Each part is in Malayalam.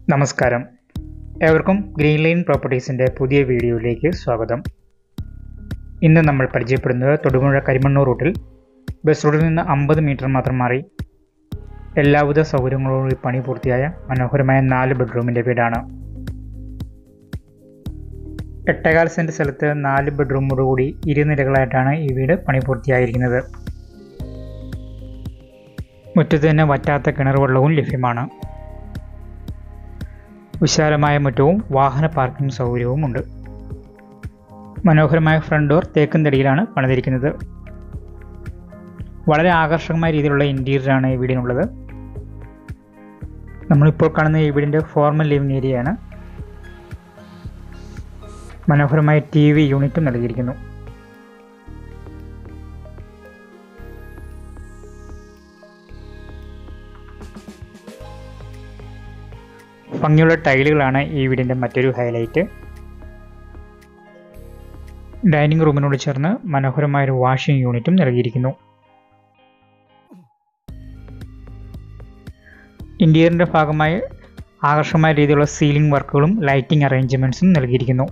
നമസ്കാരം. ഏവർക്കും ഗ്രീൻ ലൈൻ പ്രോപ്പർട്ടീസിൻ്റെ പുതിയ വീഡിയോയിലേക്ക് സ്വാഗതം. ഇന്ന് നമ്മൾ പരിചയപ്പെടുന്നത് തൊടുപുഴ കരിമണ്ണൂർ റൂട്ടിൽ ബസ് റൂട്ടിൽ നിന്ന് 50 മീറ്റർ മാത്രം മാറി എല്ലാവിധ സൗകര്യങ്ങളോടുകൂടി പണി പൂർത്തിയായ മനോഹരമായ 4 ബെഡ്റൂമിൻ്റെ വീടാണ്. 8.25 സെൻറ്റ് സ്ഥലത്ത് 4 ബെഡ്റൂമോടുകൂടി 2 നിലകളായിട്ടാണ് ഈ വീട് പണി പൂർത്തിയായിരിക്കുന്നത്. മുറ്റത്ത് തന്നെ വറ്റാത്ത കിണർ വെള്ളവും ലഭ്യമാണ്. വിശാലമായ മുറ്റവും വാഹന പാർക്കിംഗ് സൗകര്യവും ഉണ്ട്. മനോഹരമായ ഫ്രണ്ട് ഡോർ തേക്കിൻ തടിയിലാണ് പണിതിരിക്കുന്നത്. വളരെ ആകർഷകമായ രീതിയിലുള്ള ഇൻറ്റീരിയറാണ് ഈ വീടിനുള്ളത്. നമ്മളിപ്പോൾ കാണുന്ന ഈ വീടിൻ്റെ ഫോർമൽ ലിവിംഗ് ഏരിയയാണ്. മനോഹരമായ TV യൂണിറ്റും നൽകിയിരിക്കുന്നു. ഭംഗിയുള്ള ടൈലുകളാണ് ഈ വീടിൻ്റെ മറ്റൊരു ഹൈലൈറ്റ്. ഡൈനിങ് റൂമിനോട് ചേർന്ന് മനോഹരമായൊരു വാഷിംഗ് യൂണിറ്റും നൽകിയിരിക്കുന്നു. ഇന്റീരിയറിൻ്റെ ഭാഗമായി ആകർഷകമായ രീതിയിലുള്ള സീലിംഗ് വർക്കുകളും ലൈറ്റിംഗ് അറേഞ്ച്മെൻറ്റ്സും നൽകിയിരിക്കുന്നു.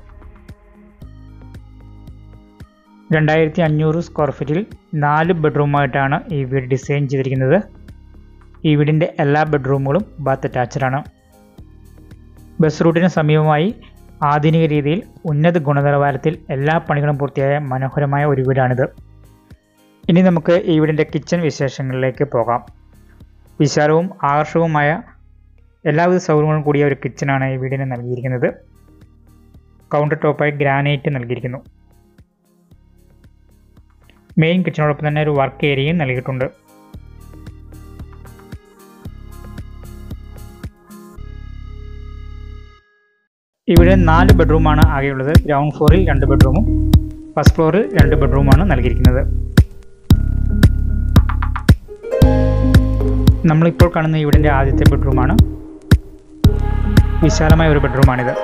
2500 സ്ക്വയർ ഫീറ്റിൽ 4 ബെഡ്റൂമായിട്ടാണ് ഈ വീട് ഡിസൈൻ ചെയ്തിരിക്കുന്നത്. ഈ വീടിൻ്റെ എല്ലാ ബെഡ്റൂമുകളും ബാത്ത് അറ്റാച്ച്ഡാണ്. ബസ് റൂട്ടിന് സമീപമായി ആധുനിക രീതിയിൽ ഉന്നത ഗുണനിലവാരത്തിൽ എല്ലാ പണികളും പൂർത്തിയായ മനോഹരമായ ഒരു വീടാണിത്. ഇനി നമുക്ക് ഈ വീടിൻ്റെ കിച്ചൺ വിശേഷങ്ങളിലേക്ക് പോകാം. വിശാലവും ആകർഷകവുമായ എല്ലാവിധ സൗകര്യങ്ങളും കൂടിയ ഒരു കിച്ചണാണ് ഈ വീടിന് നൽകിയിരിക്കുന്നത്. കൗണ്ടർ ടോപ്പായി ഗ്രാനൈറ്റ് നൽകിയിരിക്കുന്നു. മെയിൻ കിച്ചണോടൊപ്പം തന്നെ ഒരു വർക്ക് ഏരിയയും നൽകിയിട്ടുണ്ട്. ഇവിടെ 4 ബെഡ്റൂമാണ് ആകെയുള്ളത്. ഗ്രൗണ്ട് ഫ്ലോറിൽ 2 ബെഡ്റൂമും ഫസ്റ്റ് ഫ്ലോറിൽ 2 ബെഡ്റൂമാണ് നൽകിയിരിക്കുന്നത്. നമ്മളിപ്പോൾ കാണുന്ന ഈ വീടിൻ്റെ ആദ്യത്തെ ബെഡ്റൂമാണ്. വിശാലമായ ഒരു ബെഡ്റൂമാണിത്.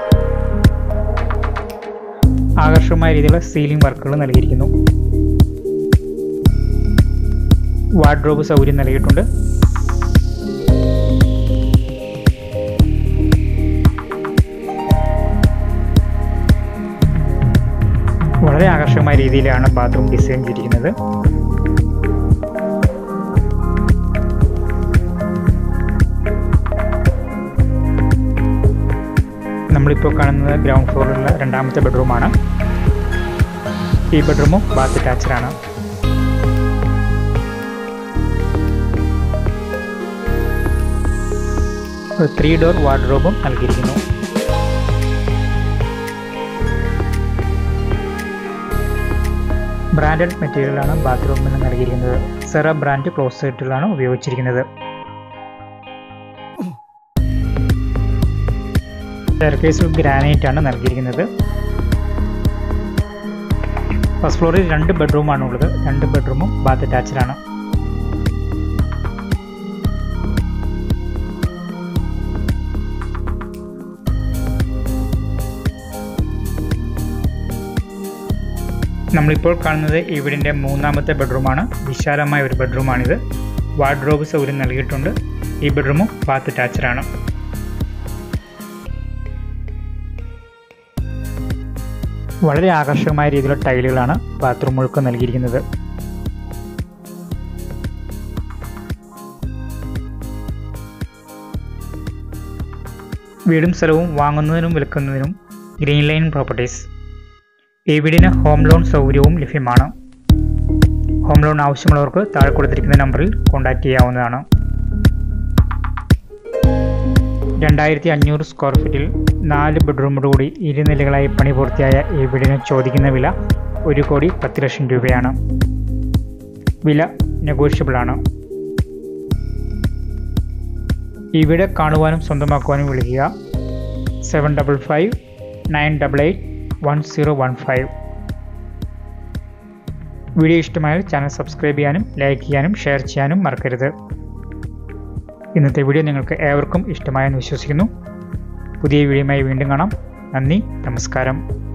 ആകർഷകമായ രീതിയിലുള്ള സീലിംഗ് വർക്കുകൾ നൽകിയിരിക്കുന്നു. വാർഡ്രോബ് സൗകര്യം നൽകിയിട്ടുണ്ട്. വളരെ ആകർഷകമായ രീതിയിലാണ് ബാത്റൂം ഡിസൈൻ ചെയ്തിരിക്കുന്നത്. നമ്മളിപ്പോൾ കാണുന്നത് ഗ്രൗണ്ട് ഫ്ലോറിലുള്ള 2ാമത്തെ ബെഡ്റൂമാണ്. ഈ ബെഡ്റൂമും ബാത്ത് അറ്റാച്ച്ഡാണ്. ഒരു 3 ഡോർ വാർഡ്രോബും നൽകിയിരിക്കുന്നു. ബ്രാൻഡഡ് മെറ്റീരിയലാണ് ബാത്റൂമിന് നൽകിയിരിക്കുന്നത്. സെറ ബ്രാൻഡ് ക്ലോസറ്റുകളാണ് ഉപയോഗിച്ചിരിക്കുന്നത്. സ്റ്റെയർകേസിൽ ഗ്രാനൈറ്റ് ആണ് നൽകിയിരിക്കുന്നത്. ഫസ്റ്റ് ഫ്ലോറിൽ 2 ബെഡ്റൂമാണ് ഉള്ളത്. 2 ബെഡ്റൂമും ബാത്ത് അറ്റാച്ച്ഡാണ്. നമ്മളിപ്പോൾ കാണുന്നത് ഈ വീടിൻ്റെ 3ാമത്തെ ബെഡ്റൂമാണ്. വിശാലമായ ഒരു ബെഡ്റൂമാണിത്. വാർഡ്രോബ് സൗകര്യം നൽകിയിട്ടുണ്ട്. ഈ ബെഡ്റൂമും ബാത്ത് അറ്റാച്ച്ഡാണ്. വളരെ ആകർഷകമായ രീതിയിലുള്ള ടൈലുകളാണ് ബാത്റൂമുകൾക്ക് നൽകിയിരിക്കുന്നത്. വീടും സ്ഥലവും വാങ്ങുന്നതിനും വിൽക്കുന്നതിനും ഗ്രീൻ ലൈൻ പ്രോപ്പർട്ടീസ്. ഈ വീടിന് ഹോം ലോൺ സൗകര്യവും ലഭ്യമാണ്. ഹോം ലോൺ ആവശ്യമുള്ളവർക്ക് താഴെ കൊടുത്തിരിക്കുന്ന നമ്പറിൽ കോൺടാക്റ്റ് ചെയ്യാവുന്നതാണ്. 2500 സ്ക്വയർ ഫീറ്റിൽ 4 ബെഡ്റൂമോടുകൂടി 2 നിലകളായി പണി പൂർത്തിയായ ഈ വീടിന് ചോദിക്കുന്ന വില 1,10,00,000 രൂപയാണ്. വില നെഗോഷ്യബിളാണ്. ഈ വീട് കാണുവാനും സ്വന്തമാക്കുവാനും വിളിക്കുക 755 988 1015. വീഡിയോ ഇഷ്ടമായാൽ ചാനൽ സബ്സ്ക്രൈബ് ചെയ്യാനും ലൈക്ക് ചെയ്യാനും ഷെയർ ചെയ്യാനും മറക്കരുത്. ഇന്നത്തെ വീഡിയോ നിങ്ങൾക്ക് ഏവർക്കും ഇഷ്ടമായെന്ന് വിശ്വസിക്കുന്നു. പുതിയ വീഡിയോയുമായി വീണ്ടും കാണാം. നന്ദി, നമസ്കാരം.